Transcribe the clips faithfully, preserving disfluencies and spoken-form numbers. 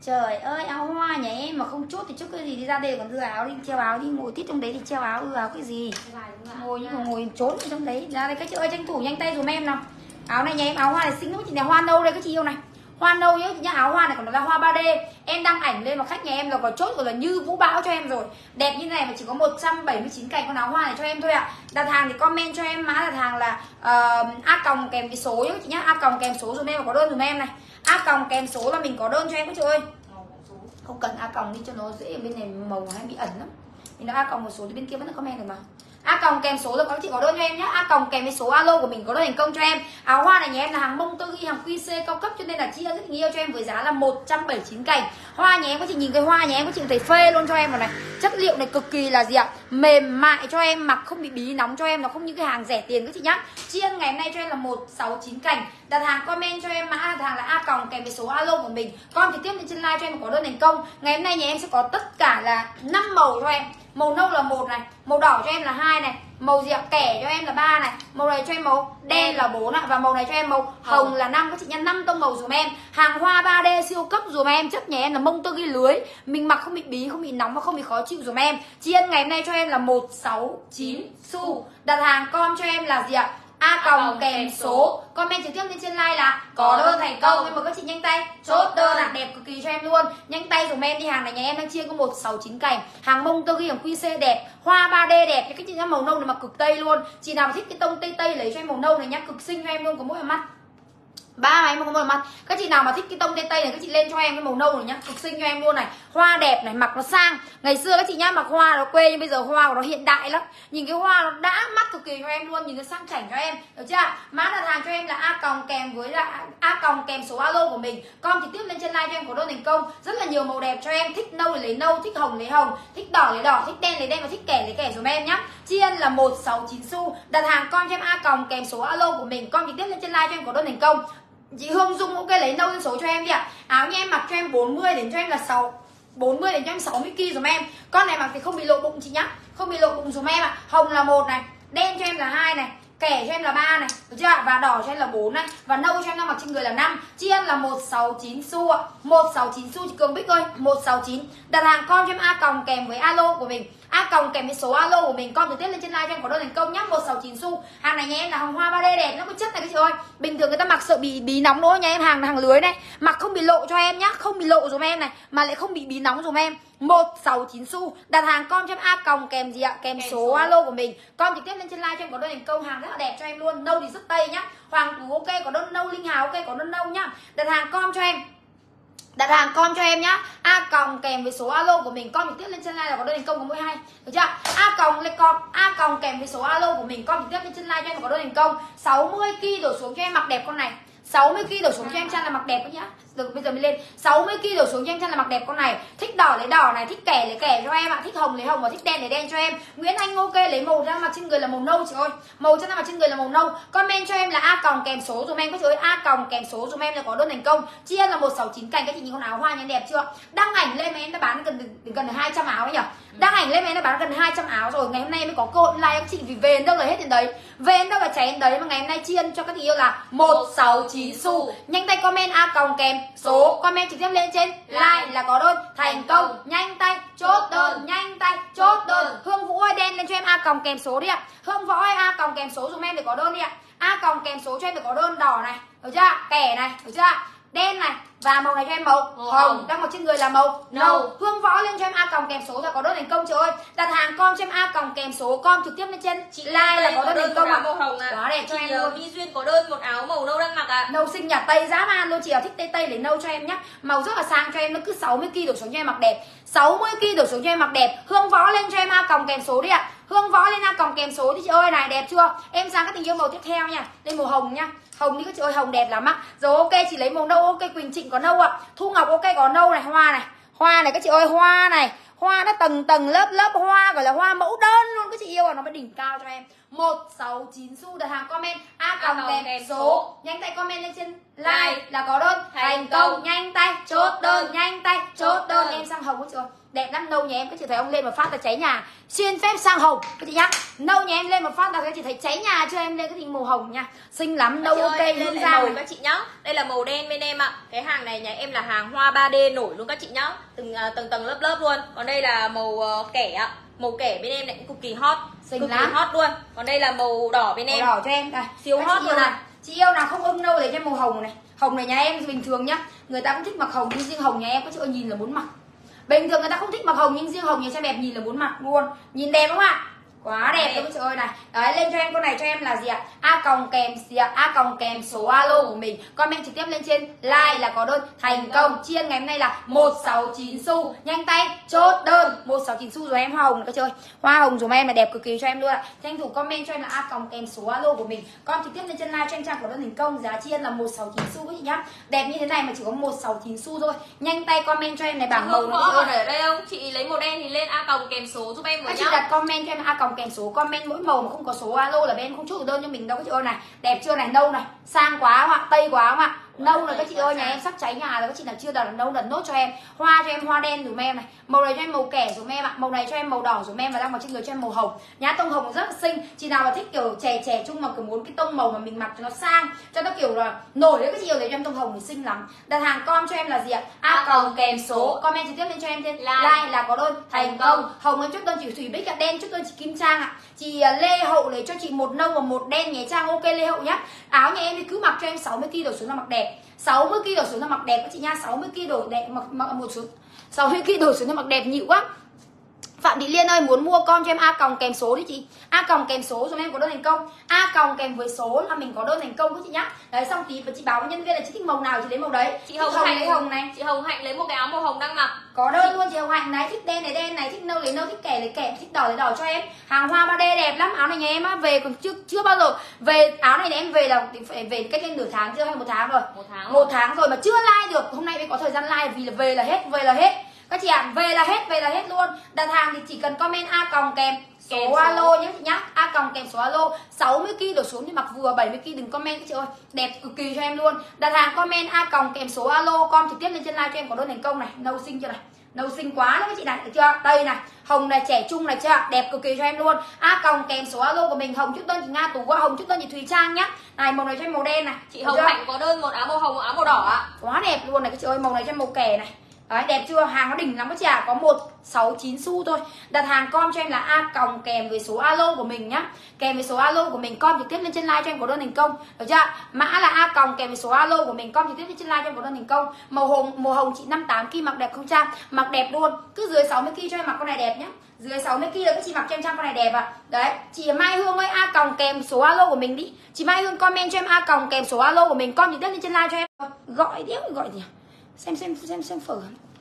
Trời ơi, áo hoa nhà em mà không chốt thì chốt cái gì, đi ra đây còn đưa áo đi, treo áo đi, ngồi tít trong đấy thì treo áo, ư áo cái gì. Ngồi như ngồi trốn ở trong đấy. Ra đây các chị ơi, tranh thủ nhanh tay dùm em nào. Áo này nhà em, áo hoa này xinh lắm chị này, hoa nâu đây các chị yêu này. Hoa nâu nhá, nhá, áo hoa này còn là hoa ba D. Em đăng ảnh lên mà khách nhà em là có chốt rồi, là như vũ bão cho em rồi. Đẹp như này mà chỉ có một trăm bảy mươi chín cành con áo hoa này cho em thôi ạ. À. Đặt hàng thì comment cho em mã đặt hàng là uh, A còng kèm cái số nhá chị nhá, A còng kèm số dùm em và có đơn dùm em này. A còng kèm số là mình có đơn cho em các chị ơi. Không cần A còng đi cho nó dễ, bên này màu hay bị ẩn lắm. Thì nó A còng một số thì bên kia vẫn là comment được mà. A còng kèm số là các chị có đơn cho em nhé. A còng kèm với số alo của mình có đơn thành công cho em. Áo hoa này nhà em là hàng mông tơ ghi, hàng quy xê cao cấp cho nên là chia rất nhiều cho em với giá là một trăm bảy mươi chín cành. Hoa nhà em có chị nhìn cái hoa nhà em có chị thấy phê luôn cho em vào này. Chất liệu này cực kỳ là gì ạ? Mềm mại cho em, mặc không bị bí nóng cho em, nó không như cái hàng rẻ tiền các chị nhá. Chiên ngày hôm nay cho em là một sáu chín cành. Đặt hàng comment cho em mã đặt hàng là A còng kèm với số alo của mình. Con trực tiếp lên trên live cho em có đơn thành công. Ngày hôm nay nhà em sẽ có tất cả là năm màu cho em. Màu nâu là một này, màu đỏ cho em là hai này, màu gì ạ? Kẻ cho em là ba này, màu này cho em màu đen là bốn ạ, và màu này cho em màu hồng là năm. Các chị nhá, năm tông màu dùm em. Hàng hoa ba D siêu cấp dùm em, chất nhà em là mông tơ ghi lưới, mình mặc không bị bí, không bị nóng và không bị khó chịu dùm em. Chi ân ngày hôm nay cho em là một sáu chín xu. Đặt hàng com cho em là gì ạ? A còng kèm số. Comment trực tiếp lên trên like là có đơn thành công. Nhưng mà các chị nhanh tay chốt đơn là đẹp cực kỳ cho em luôn. Nhanh tay dùm em đi, hàng này nhà em đang chia có một sáu chín cành. Hàng mông tơ ghi hàng quy xê đẹp, hoa ba D đẹp. Các chị nhá, màu nâu này mặc cực tây luôn. Chị nào mà thích cái tông tây tây lấy cho em màu nâu này nhá, cực xinh cho em luôn, có mỗi mắt ba máy mà không một mặt. Các chị nào mà thích cái tông tây tây này các chị lên cho em cái màu nâu này nhá, cực xinh cho em luôn này. Hoa đẹp này, mặc nó sang. Ngày xưa các chị nhá mặc hoa nó quê, nhưng bây giờ hoa của nó hiện đại lắm. Nhìn cái hoa nó đã mắt cực kỳ cho em luôn, nhìn nó sang chảnh cho em, được chưa? Mã đặt hàng cho em là A còng kèm với là A còng kèm số alo của mình. Con trực tiếp lên trên live cho em có đơn thành công. Rất là nhiều màu đẹp cho em, thích nâu thì lấy nâu, thích hồng lấy hồng, thích đỏ lấy đỏ, thích đen lấy đen và thích kẻ lấy kẻ dùm em nhá. Chi ân là một sáu chín xu. Đặt hàng con cho em A còng kèm số alo của mình. Con trực tiếp lên trên live cho em có đơn thành công. Chị Hương Dung ok lấy nâu số cho em đi ạ. Áo như em mặc cho em bốn mươi đến cho em là sáu bốn mươi đến cho em sáu mươi ki lô gam dùm em. Con này mặc thì không bị lộ bụng chị nhá, không bị lộ bụng dùm em ạ. Hồng là một này, đen cho em là hai này, kẻ cho em là ba này, được chưa ạ? Và đỏ cho em là bốn này, và nâu cho em đang mặc trên người là năm. Chi ân là một sáu chín xu ạ. một sáu chín xu chị Cường Bích ơi, một sáu chín. Đặt hàng con cho em A còng kèm với alo của mình. A còng kèm với số alo của mình, con trực tiếp lên trên live cho em có đơn thành công nhá, một sáu chín xu. Hàng này nhà em là hàng hoa ba D đẹp, nó có chất này các chị ơi. Bình thường người ta mặc sợ bị bí nóng nữa, nhà em hàng hàng lưới này, mặc không bị lộ cho em nhá, không bị lộ dùm em này, mà lại không bị bí nóng dùm em. một sáu chín xu. Đặt hàng con cho em A còng kèm gì ạ? Kèm, kèm số, số alo của mình. Con trực tiếp lên trên live cho em có đơn thành công, hàng rất là đẹp cho em luôn. Nâu thì rất tây nhá. Hoàng Tú ok, có đơn nâu, Linh Hào ok, có đơn nâu nhá. Đặt hàng con cho em Đặt hàng con cho em nhá, A còng kèm với số alo của mình. Con trực tiếp lên trên live là có đơn thành công có mỗi hai, được chưa? A còng lên con A còng kèm với số alo của mình. Con trực tiếp lên trên live cho em có đơn thành công. sáu mươi ki lô gam đổ xuống cho em mặc đẹp con này. sáu mươi ki lô gam đổ xuống cho em chăn là mặc đẹp nhá. Được, bây giờ mới lên sáu mươi ki lô gam đổ xuống cho em chăn là mặc đẹp con này. Thích đỏ lấy đỏ này, thích kẻ lấy kẻ cho em ạ, thích hồng lấy hồng và thích đen lấy đen cho em. Nguyễn Anh ok lấy màu ra mặc trên người là màu nâu chị ơi. Màu chân ra mặc trên người là màu nâu. Comment cho em là A còng kèm số dùm em các chị ơi. A còng kèm số dùm em là có đơn thành công. Chi ân là một sáu chín cành. Các chị nhìn con áo hoa nhá, đẹp chưa? Đăng ảnh lên mà em đã bán gần gần hai trăm áo ấy nhỉ? Đăng ảnh lên mà em đã bán gần hai trăm áo rồi. Ngày hôm nay mới có cơ hội like các chị, vì về đến đâu là hết đến đấy. Về đến đâu là cháy đến đấy, mà ngày hôm nay chi ân cho các chị yêu là một sáu chín xu. Nhanh tay comment A còng kèm số, comment trực tiếp lên trên like là có đơn thành công. Nhanh tay chốt đơn, nhanh tay chốt đơn. Hương Vũ ơi đen lên cho em A còng kèm số đi ạ. Hương Võ ơi A còng kèm số dùm em để có đơn đi ạ. A còng kèm số cho em để có đơn đỏ này, được chưa? Kẻ này, được chưa? Đen này, và màu này cho em màu hồng, hồng. Đang mặc trên người là màu nâu. Hương Võ lên cho em A còng kèm số là có đơn thành công chị ơi. Đặt hàng con cho em A còng kèm số, con trực tiếp lên trên chị like là có đơn thành công ạ. Màu hồng à? Quá đẹp cho chị em luôn. My Duyên có đơn một áo màu nâu đang mặc ạ. À? Nâu xinh nhỉ, tây dã man luôn, chị nào thích tây tây để nâu cho em nhá. Màu rất là sang cho em, nó cứ sáu mươi ki lô gam đổ xuống cho em mặc đẹp. sáu mươi ki lô gam đổ xuống cho em mặc đẹp. Hương Võ lên cho em A còng kèm số đi ạ. Hương Võ lên A còng kèm số đi chị ơi, này đẹp chưa? Em sang các tình yêu màu tiếp theo nha. Lên màu hồng nhá. Hồng đi các chị ơi, hồng đẹp lắm á. Rồi ok, chị lấy màu nâu ok, Quỳnh Trịnh có nâu ạ. Thu Ngọc ok có nâu này, hoa này. Hoa này các chị ơi, hoa này. Hoa nó tầng tầng lớp lớp hoa, gọi là hoa mẫu đơn luôn các chị yêu à, nó mới đỉnh cao cho em. một sáu chín xu, đặt hàng comment A còng còng kèm kèm số. số. Nhanh tay comment lên trên Like like là có đơn thành thành công. công. Nhanh tay chốt đơn, đơn. nhanh tay chốt Chốt đơn. đơn. Em sang hồng các chị ơi, đẹp lắm. Nâu nhà em các chị thấy ông lên một phát là cháy nhà. Xin phép sang hồng các chị nhá. Nâu nhà em lên một phát là các chị thấy cháy nhà chưa? Em lên cái gì màu hồng nha, xinh lắm. Nâu ok hương ra màu giang. các chị nhá. Đây là màu đen bên em ạ. Cái hàng này nhà em là hàng hoa ba D nổi luôn các chị nhá. Từng uh, tầng tầng lớp lớp luôn. Còn đây là màu uh, kẻ ạ. Màu kẻ bên em này cũng cực kỳ hot, Xinh cực lắm. kỳ hot luôn. Còn đây là màu đỏ bên Màu em. đỏ cho em đây. Siêu Các hot chị luôn yêu này. này. Chị yêu nào không ưng nâu để cho em màu hồng này. Hồng này nhà em bình thường nhá, người ta cũng thích mặc hồng, nhưng riêng hồng nhà em các chị ơi nhìn là muốn mặc. Bình thường người ta không thích mặc hồng, nhưng riêng hồng nhà xem đẹp nhìn là muốn mặc luôn. Nhìn đẹp không ạ? Quá đẹp luôn các chị ơi này. Đấy, lên cho em con này cho em là gì ạ? A còng kèm gì ạ? A còng kèm số alo của mình. Comment trực tiếp lên trên like là có đơn thành công. Chiên ngày hôm nay là một sáu chín xu. Nhanh tay chốt đơn một sáu chín xu rồi em. Hoa hồng này các chị ơi. Hoa hồng dùm em là đẹp cực kỳ cho em luôn ạ. Tranh thủ comment cho em là A còng kèm số alo của mình. Con trực tiếp lên trên like cho anh trang có đơn thành công. Giá chiên là một sáu chín xu các chị nhá. Đẹp như thế này mà chỉ có một sáu chín xu thôi. Nhanh tay comment cho em này bảng màu Hương nó có chị còn ơi. ở đây không? Chị lấy màu đen thì lên A còng kèm số giúp em với Các chị nhá. đặt comment cho em A còng kèm số, comment mỗi màu mà không có số alo là bên em không chốt được đơn cho mình đâu các chị ơi này. Đẹp chưa này, nâu này, sang quá không ạ, tây quá không ạ. Nâu này các chị ơi, nhà em sắp cháy nhà rồi, các chị nào chưa đặt nâu đặt nốt cho em. Hoa cho em hoa đen dùm em này, màu này cho em màu kẻ dùm em ạ, màu này cho em màu đỏ dùm em, và đang màu trên người cho em màu hồng. Nhá, tông hồng rất là xinh. Chị nào mà thích kiểu trẻ trẻ trung mà kiểu muốn cái tông màu mà mình mặc cho nó sang, cho nó kiểu là nổi đấy các chị ơi, để cho em tông hồng thì xinh lắm. Đặt hàng com cho em là gì ạ? A còng kèm số, comment trực tiếp lên cho em trên like, like là có đơn thành công. Hồng lên chốt đơn chị Thủy Bích ạ, đen chốt đơn chị Kim Trang ạ. Chị Lê Hậu lấy cho chị một nâu và một đen nhé Trang. Ok Lê Hậu nhá. Áo nhà em thì cứ mặc cho em sáu mươi ki lô đổ xuống là mặc đẹp. sáu mươi ki lô đổ xuống là mặc đẹp các chị nha. sáu mươi ki lô đổ đẹp mặc, mặc một xuống. sáu mươi ki lô đổ xuống là mặc đẹp nhịu quá. Phạm Thị Liên ơi, muốn mua con cho em A còng kèm số đi chị. A còng kèm số cho em có đơn thành công. A còng kèm với số là mình có đơn thành công các chị nhá. Đấy, xong tí và chị báo với nhân viên là chị thích màu nào chị lấy màu đấy. Chị Hồng, Hồng Hạnh lấy hồng này. Chị Hồng Hạnh lấy một cái áo màu hồng đang mặc. Có đơn chị... luôn chị Hồng Hạnh này, thích đen này đen này, thích nâu lấy nâu, thích kẻ lấy kẻ, thích đỏ lấy đỏ cho em. Hàng hoa ba D đẹp lắm. Áo này nhà em á, về còn chưa chưa bao giờ về áo này, này em về là phải về cách lên nửa tháng chưa hay một tháng rồi. Một tháng. Một tháng rồi mà chưa like được. Hôm nay mới có thời gian like vì là về là hết, về là hết. Các chị ạ, à, về là hết, về là hết luôn. Đặt hàng thì chỉ cần comment A còng kèm số, số alo nhé chị nhá. A còng kèm số alo. sáu mươi ki lô đổ xuống thì mặc vừa, bảy mươi ki lô đừng comment các chị ơi. Đẹp cực kỳ cho em luôn. Đặt hàng comment A còng kèm số alo, com trực tiếp lên trên live cho em có đơn thành công này. Nâu xinh chưa này? Nâu xinh quá đấy các chị này, được chưa? Đây này, hồng này, trẻ trung này chưa? Đẹp cực kỳ cho em luôn. A còng kèm số alo của mình. Hồng chút đơn chị Nga Tú qua, hồng chút đơn chị Thùy Trang nhá. Này, màu này cho em màu đen này. Chị Hồng Hạnh có đơn một áo màu hồng, một áo màu đỏ ạ. Quá đẹp luôn này các chị ơi, màu này cho em màu kẻ này. Đấy, đẹp chưa? Hàng nó đỉnh lắm các chị ạ. À. Có một sáu chín xu thôi. Đặt hàng com cho em là A còng kèm với số alo của mình nhá. Kèm với số alo của mình, com trực tiếp lên trên live cho em có đơn thành công. Được chưa? Mã là A còng kèm với số alo của mình, com trực tiếp lên trên live cho em có đơn thành công. Màu hồng, màu hồng chị năm tám ki mặc đẹp không Trang? Mặc đẹp luôn. Cứ dưới sáu mươi ki cho em mặc con này đẹp nhá. Dưới sáu mươi ki là các chị mặc cho em Trang con này đẹp ạ. À. Đấy, chị Mai Hương ơi, A còng kèm số alo của mình đi. Chị Mai Hương comment cho em A còng kèm số alo của mình, com trực tiếp lên trên live cho em. Gọi đéo gọi gì? Xem xem xem xem phở.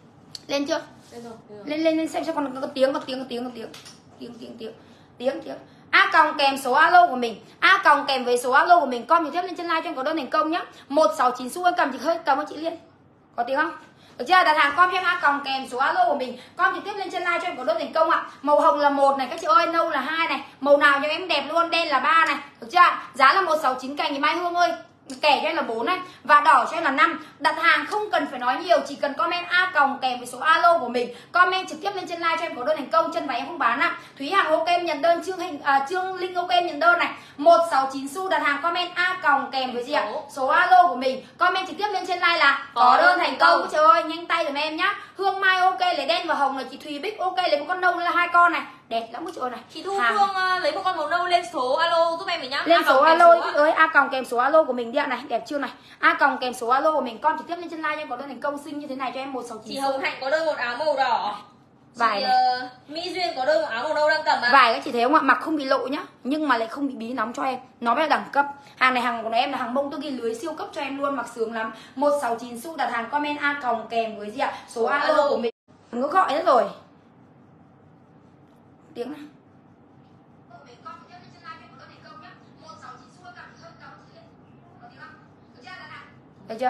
Lên chưa? Lên rồi, lên lên lên xem cho con có tiếng có tiếng có tiếng có tiếng tiếng tiếng tiếng tiếng tiếng A còng kèm số alo của mình, A còng kèm với số alo của mình, con trực tiếp lên trên live cho em có đơn thành công nhá. một sáu chín xu em cầm chị hơi cầm ơn chị Liên. Có tiếng không? Được chưa? Đặt hàng com cho em A còng kèm số alo của mình, con trực tiếp lên trên live cho em có đơn thành công ạ. Màu hồng là một này các chị ơi, nâu là hai này, màu nào cho em đẹp luôn, đen là ba này. Được chưa? Giá là một sáu chín cành thì Mai Hương ơi. Kẻ cho em là bốn này và đỏ cho em là năm. Đặt hàng không cần phải nói nhiều, chỉ cần comment A còng kèm với số alo của mình, comment trực tiếp lên trên live cho em có đơn thành công. Chân váy em không bán ạ. Thúy Hằng ok em nhận đơn, Trương Hình à, Trương Linh ok em nhận đơn này. một sáu chín xu. Đặt hàng comment A còng kèm với gì ạ? Số alo của mình, comment trực tiếp lên trên live là có đơn thành công. Trời ơi, nhanh tay giùm em nhá. Hương Mai ok lấy đen và hồng là chị Thùy Bích ok lấy một con nâu là hai con này. Đẹp lắm các chị ơi này. Chị Thu Phương uh, lấy một con màu nâu lên số alo giúp em với nhá. Lên số alo chị ơi, A còng kèm số alo của mình đi ạ này, đẹp chưa này. A còng kèm số alo của mình, con trực tiếp lên trên live cho em có đơn thành công xinh như thế này cho em một sáu chín. Chị Hồng Hạnh có đơn một áo màu đỏ. Vải chị, này. Uh, Mỹ Duyên có đơn một áo màu nâu đang cầm ạ. Vải các chị thấy không ạ? Mặc không bị lộ nhá, nhưng mà lại không bị bí nóng cho em. Nó mới là đẳng cấp. Hàng này hàng của em là hàng bông tôi ghi lưới siêu cấp cho em luôn, mặc sướng lắm. một sáu chín xu. Đặt hàng comment A còng kèm với gì ạ? Số alo, alo của mình. Đừng có gọi nữa rồi. Tiếng này. Được chưa?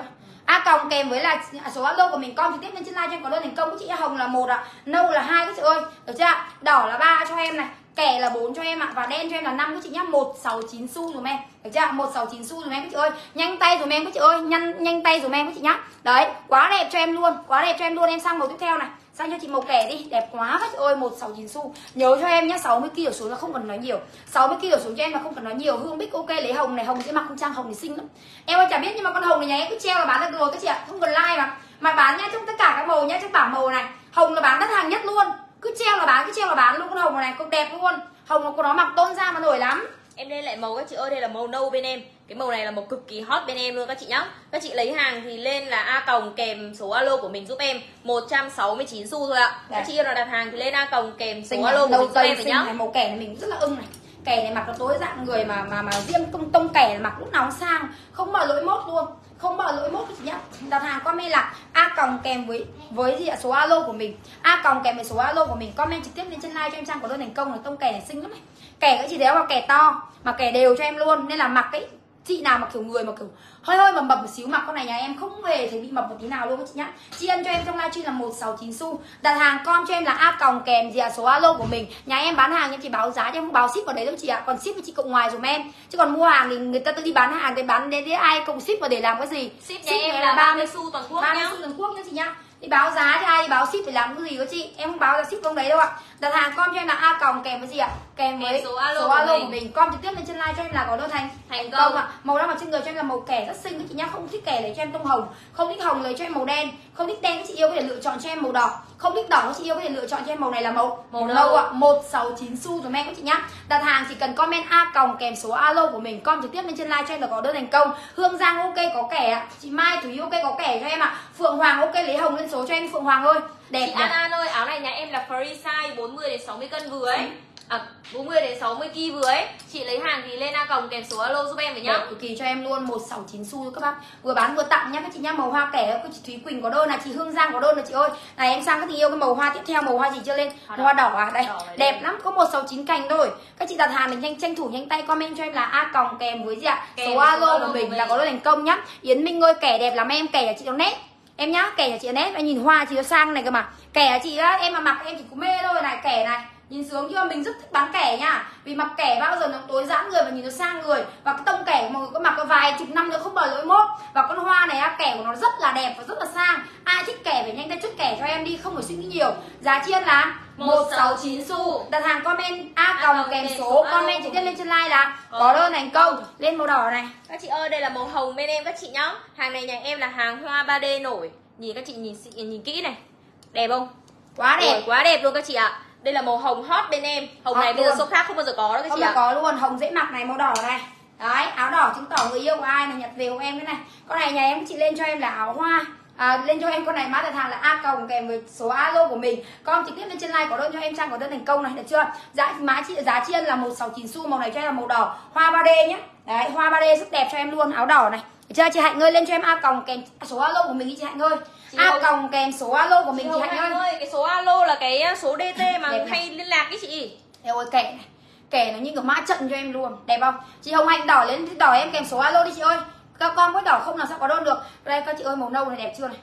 A còng kèm với là số alo của mình, com trực tiếp lên trên live cho em có đơn thành công các chị. Hồng là một ạ, nâu là hai các chị ơi, được chưa? Đỏ là ba cho em này, kẻ là bốn cho em ạ, và đen cho em là năm các chị nhá. Một sáu chín xu dùm em, được chưa? Một sáu chín xu dùm em các chị ơi. Nhanh tay dùm em các chị ơi, nhanh nhanh tay dùm em các chị nhá. Đấy, quá đẹp cho em luôn, quá đẹp cho em luôn. Em sang màu tiếp theo này, sang cho chị màu kẻ đi, đẹp quá các chị ơi. Một sáu chín xu. Nhớ cho em nhá, sáu mươi ki đổ xuống là không cần nói nhiều. sáu mươi ki đổ xuống cho em là không cần nói nhiều. Hương Bích ok lấy hồng này, hồng sẽ mặc con trang hồng thì xinh lắm. Em ơi chả biết nhưng mà con hồng này nhà em cứ treo là bán được rồi các chị ạ, không cần like mà. Mà bán nhá, trong tất cả các màu nhá, trong bảng màu này, hồng là bán đắt hàng nhất luôn. Cứ treo là bán, cứ treo là bán luôn. Con hồng này cũng đẹp luôn. Hồng của nó mặc tôn ra mà nổi lắm. Em lên lại màu các chị ơi, đây là màu nâu bên em. Cái màu này là màu cực kỳ hot bên em luôn các chị nhá. Các chị lấy hàng thì lên là A còng kèm số alo của mình giúp em một trăm sáu mươi chín xu thôi ạ. Đấy. Các chị yêu nào đặt hàng thì lên A còng kèm số alo của mình giúp em nhá. Này, màu kẻ này mình rất là ưng này. Kẻ này mặc nó tối dạng người mà mà mà riêng tông tông kẻ mặc lúc nào cũng sang, không bao lỗi mốt luôn, không bao lỗi mốt các chị nhá. Đặt hàng comment là A còng kèm với với gì ạ? Số alo của mình. A còng kèm với số alo của mình, comment trực tiếp lên trên live cho em Trang có đơn thành công. Là tông kẻ này xinh lắm này. Kẻ các chị thấy không? Kẻ to mà kẻ đều cho em luôn, nên là mặc cái chị nào mà kiểu người mà kiểu hơi hơi mà mập một xíu mặc con này nhà em không hề thấy bị mập một tí nào luôn các chị nhá. Chi ân cho em trong livestream là một sáu chín xu. Đặt hàng com cho em là A còng kèm gì ạ? Số alo của mình. Nhà em bán hàng em chỉ báo giá cho em không báo ship vào đấy đâu chị ạ. Còn ship với chị cộng ngoài dùm em. Chứ còn mua hàng thì người ta tự đi bán hàng thì bán đến đấy ai cộng ship vào để làm cái gì? Ship nhà ship em là ba mươi xu toàn quốc nhá. ba mươi xu toàn quốc nhá chị nhá. Đi báo giá cho ai đi báo ship phải làm cái gì đó chị, em không báo là ship không đấy đâu ạ. Đặt hàng com cho em là A còng kèm với gì ạ? Kèm với số alo, số alo của, của mình. Com trực tiếp lên trên live cho em là có đơn thành thành công ạ. Màu đang ở trên người cho em là màu kẻ rất xinh các chị nhá. Không thích kẻ lấy cho em tông hồng, không thích hồng lấy cho em màu đen, không thích đen các chị yêu có thể lựa chọn cho em màu đỏ, không thích đỏ các chị yêu có thể lựa chọn cho em màu này là màu màu nâu ạ. một sáu chín xu rồi em các chị nhá. Đặt hàng chỉ cần comment A còng kèm số alo của mình, com trực tiếp lên trên live cho em là có đơn thành công. Hương Giang ok có kẻ ạ. Chị Mai Thúy ok có kẻ cho em ạ. Phượng Hoàng ok lấy hồng lên số cho em Phượng Hoàng ơi. Đẹp. Chị An An ơi, áo này nhà em là free size bốn mươi đến sáu mươi cân vừa ấy. À, bốn mươi đến sáu mươi ki vừa ấy. Chị lấy hàng thì lên A còng kèm số alo giúp em với nhá. Đẹp cực kỳ cho em luôn. Một sáu chín xu các bác. Vừa bán vừa tặng nhá các chị nhá. Màu hoa kẻ của chị Thúy Quỳnh có đơn là chị Hương Giang có đơn là chị ơi. Này em sang các tình yêu cái màu hoa tiếp theo, màu hoa gì chưa lên? Hoa đỏ, hoa đỏ à? Đây, đỏ đẹp lắm, có một sáu chín cành thôi. Các chị đặt hàng thì nhanh tranh thủ nhanh tay comment cho em là A còng kèm với gì ạ? Kèm số alo của mình là có đơn thành công nhá. Yến Minh ơi kẻ đẹp lắm em, kẻ là chị nó nét. Em nhá, kẻ nhà chị nét, em nhìn hoa chị nó sang này cơ mà. Kẻ chị á, em mà mặc em chỉ có mê thôi này, kẻ này. Nhìn sướng chưa? Mình rất thích bán kẻ nha. Vì mặc kẻ bao giờ nó tối giãn người và nhìn nó sang người. Và cái tông kẻ mọi người có mặc có vài chục năm nữa không bao lỗi mốt. Và con hoa này á, kẻ của nó rất là đẹp và rất là sang. Ai thích kẻ phải nhanh tay chốt kẻ cho em đi, không phải suy nghĩ nhiều. Giá chiên là một sáu chín xu. Đặt hàng comment A còng kèm số, comment trực tiếp lên trên like là có đơn thành công. Lên màu đỏ này. Các chị ơi, đây là màu hồng bên em các chị nhá. Hàng này nhà em là hàng hoa ba D nổi. Nhìn các chị nhìn nhìn kỹ này. Đẹp không? Quá đẹp. Ôi, quá đẹp luôn các chị ạ. Đây là màu hồng hot bên em. Hồng hot này bây giờ shop khác không bao giờ có đâu các không chị ạ. Không có luôn, hồng dễ mặc này, màu đỏ này. Đấy, áo đỏ chứng tỏ người yêu của ai này, nhặt về của em cái này. Con này nhà em chị lên cho em là áo hoa. À, lên cho em con này mã đặt hàng là A còng kèm với số alo của mình. Con trực tiếp lên trên live có đơn cho em Trang có đơn thành công này, được chưa? Giá mã chị giá chiên là một sáu chín xu, màu này cho em là màu đỏ, hoa ba D nhé. Đấy, hoa ba D rất đẹp cho em luôn, áo đỏ này. Được chưa? Chị Hạnh ơi lên cho em A còng kèm số alo của mình đi chị Hạnh ơi. Chị A còng kèm số alo của mình chị, chị Hạnh ơi. ơi. Cái số alo là cái số đê tê mà hay liên lạc với chị. Eo ơi kẻ này. Kẻ nó như kiểu mã trận cho em luôn, đẹp không? Chị Hồng Hạnh đỏ lên đỏ em kèm số alo đi chị ơi. Các con có đỏ không nào sao có đơn được. Đây các chị ơi, màu nâu này đẹp chưa này.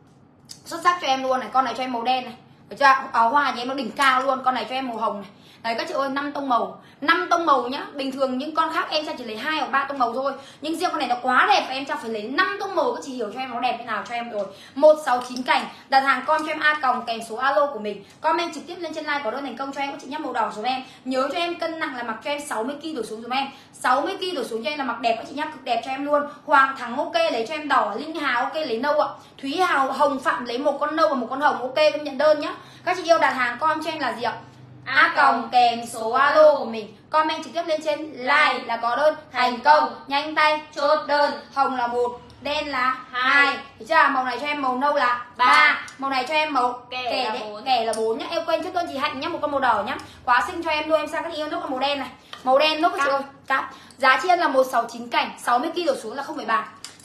Xuất sắc cho em luôn này, con này cho em màu đen này. Được chưa? Áo hoa nhà em nó đỉnh cao luôn, con này cho em màu hồng này. Đấy các chị ơi, năm tông màu, năm tông màu nhá. Bình thường những con khác em sẽ chỉ lấy hai hoặc ba tông màu thôi, nhưng riêng con này nó quá đẹp và em cho phải lấy năm tông màu. Các chị hiểu cho em nó đẹp thế nào cho em rồi. một sáu chín cành. Đặt hàng con cho em A còng kèm số alo của mình. Comment trực tiếp lên trên live có đơn thành công cho em các chị nhá. Màu đỏ giúp em. Nhớ cho em cân nặng là mặc cho em sáu mươi ki đổ xuống giúp em. sáu mươi ki đổ xuống cho em là mặc đẹp các chị nhá, cực đẹp cho em luôn. Hoàng Thắng ok lấy cho em đỏ, Linh Hà ok lấy nâu ạ. Thúy Hào Hồng Phạm lấy một con nâu và một con hồng ok em nhận đơn nhá. Các chị yêu đặt hàng con cho em là gì ạ? A còng kèm số alo của mình. Comment trực tiếp lên trên like là có đơn thành công. Nhanh tay chốt đơn. Hồng là một, đen là hai. Được chưa? Màu này cho em màu nâu là ba, màu này cho em màu kẻ kẻ là bốn nhá. Em quên chốt đơn chị Hạnh nhá, một con màu đỏ nhá. Quá xinh cho em luôn. Em sang các yêu nước là màu đen này. Màu đen lúc các chị ơi. Cáp. Giá chiên là một sáu chín cành, sáu mươi ki đổ xuống là không phải bàn.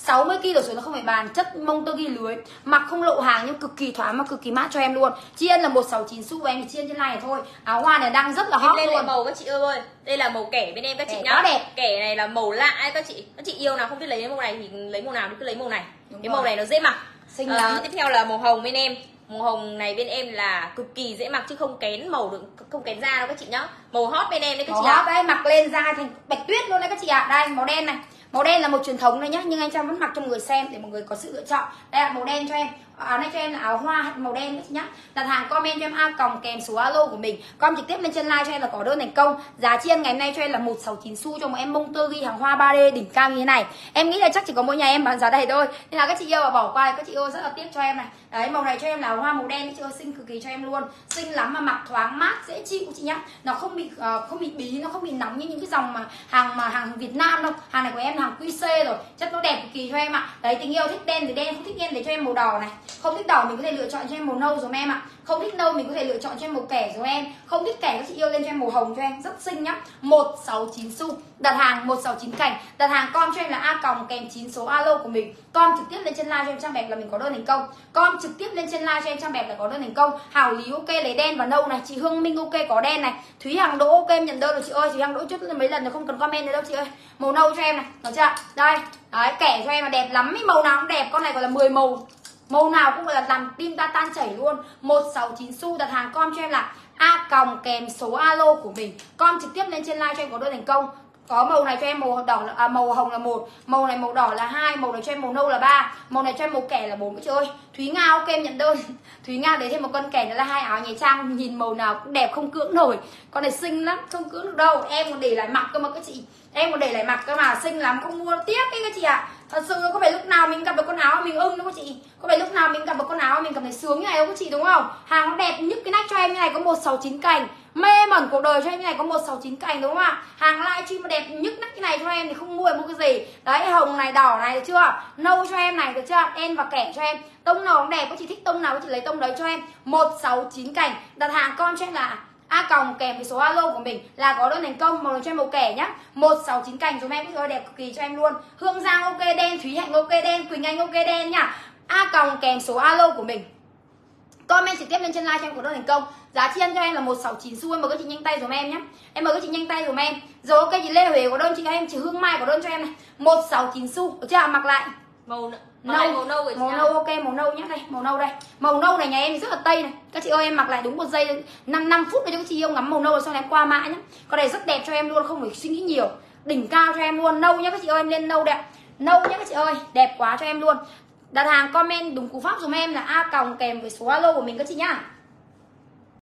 sáu mươi ki lô đổ xuống nó không phải bàn, chất mông tơ ghi lưới, mặc không lộ hàng nhưng cực kỳ thoáng mà cực kỳ mát cho em luôn. Chi Ân là một sáu chín xu của em thì Chi Ân trên này thôi. Áo hoa này đang rất là hot lên luôn. Lại màu các chị ơi. Đây là màu kẻ bên em các chị nhá. Đẹp. Kẻ này là màu lạ ấy các chị. Các chị yêu nào không biết lấy màu này thì lấy màu nào thì cứ lấy màu này. Đúng cái rồi. màu này nó dễ mặc. Xinh à, lắm. Tiếp theo là màu hồng bên em. Màu hồng này bên em là cực kỳ dễ mặc chứ không kén màu được, không kén da đâu các chị nhá. Màu hot bên em đấy các màu chị hot ạ. đấy, mặc lên da thành bạch tuyết luôn đấy các chị ạ. Đây màu đen này. Màu đen là một truyền thống này nhá, nhưng anh Trang vẫn mặc cho mọi người xem để mọi người có sự lựa chọn. Đây là màu đen cho em. Áo này cho em là áo hoa màu đen các chị nhá. Đặt hàng comment cho em A còng kèm số alo của mình. Con trực tiếp lên trên live cho em là có đơn thành công. Giá Chi Ân ngày hôm nay cho em là một sáu chín xu cho một em mông tơ ghi hàng hoa ba D đỉnh cao như thế này. Em nghĩ là chắc chỉ có mỗi nhà em bán giá này thôi. Nên là các chị yêu mà bỏ qua các chị yêu rất là tiếc cho em này. Đấy màu này cho em là áo hoa màu đen các chị ơi, xinh cực kỳ cho em luôn. Xinh lắm mà mặc thoáng mát dễ chịu chị nhá. Nó không bị uh, không bị bí, nó không bị nóng như những cái dòng mà hàng mà hàng Việt Nam đâu. Hàng này của em hàng quy xê rồi, chất nó đẹp cực kỳ cho em ạ. Đấy tình yêu thích đen thì đen, không thích đen để cho em màu đỏ này. Không thích đỏ mình có thể lựa chọn cho em màu nâu dùm em ạ. Không thích nâu mình có thể lựa chọn cho em màu kẻ dùm em. Không thích kẻ các chị yêu lên cho em màu hồng cho em, rất xinh nhá. một sáu chín xu. Đặt hàng một sáu chín cành. Đặt hàng com cho em là A còng kèm chín số alo của mình. Com trực tiếp lên trên live cho em trang bẹp là mình có đơn thành công. Com trực tiếp lên trên live cho em trang bẹp là có đơn thành công. Hảo Lý ok lấy đen và nâu này, chị Hương Minh ok có đen này. Thúy Hằng Đỗ ok em nhận đơn rồi chị ơi. Thúy Hằng Đỗ chút mấy lần rồi không cần comment nữa đâu chị ơi. Màu nâu cho em này, được chưa? Đây, đấy kẻ cho em là đẹp lắm, màu nào cũng đẹp, con này gọi là mười màu. Màu nào cũng gọi là làm tim ta tan chảy luôn. một sáu chín xu. Đặt hàng com cho em là A còng kèm số alo của mình. Com trực tiếp lên trên live cho em có đơn thành công. Có màu này cho em màu đỏ à, màu hồng là một, màu này màu đỏ là hai, màu này cho em màu nâu là ba, màu này cho em màu kẻ là bốn. Chị ơi, Thúy Nga ok em nhận đơn. Thúy Nga để thêm một con kẻ nữa là hai áo nhảy trang, nhìn màu nào cũng đẹp không cưỡng nổi. Con này xinh lắm, không cưỡng được đâu. Em còn để lại mặc cơ mà các chị. Em còn để lại mặc cơ mà, xinh lắm, không mua tiếc ấy các chị ạ. À. Thật sự có phải lúc nào mình gặp được con áo mình ưng đâu các chị. Có phải lúc nào mình gặp được con áo mình cảm thấy sướng như này không các chị, đúng không? Hàng nó đẹp nhất cái nách cho em như này có một sáu chín cành. Mê mẩn cuộc đời cho em như này có một sáu chín cành, đúng không ạ? Hàng livestream mà đẹp nhất nách cái này cho em thì không mua mua cái gì. Đấy hồng này đỏ này được chưa? Nâu cho em này được chưa? Đen và kẻ cho em. Tông nào cũng đẹp, các chị thích tông nào các chị lấy tông đấy cho em. một sáu chín cành. Đặt hàng con cho em là A còng kèm với số alo của mình là có đơn thành công. Màu cho em màu kẻ nhá. một sáu chín cành cho em ơi, đẹp cực kỳ cho em luôn. Hương Giang ok đen, Thúy Hạnh ok đen, Quỳnh Anh ok đen nhá. A còng kèm số alo của mình. Comment trực tiếp lên trên live cho em có đơn thành công. Giá Chi Ân cho em là một sáu chín xu. Em mời các chị nhanh tay dùm em nhé. Em mời các chị nhanh tay dùm em. Rồi ok chị Lê Huế có đơn chị em, chị Hương Mai có đơn cho em này. một sáu chín xu. Được chưa? Mặc lại. Màu nâu, màu nâu màu nâu ok, màu nâu nhá. Đây, màu nâu đây. Màu nâu này nhà em rất là tây này. Các chị ơi em mặc lại đúng một giây năm năm phút để cho các chị yêu ngắm màu nâu rồi sau này em qua mã nhá. Con này rất đẹp cho em luôn, không phải suy nghĩ nhiều. Đỉnh cao cho em luôn, nâu nhá các chị ơi, em lên nâu đẹp. Nâu nhá các chị ơi, đẹp quá cho em luôn. Đặt hàng comment đúng cú pháp dùm em là A còng kèm với số alo của mình các chị nhá.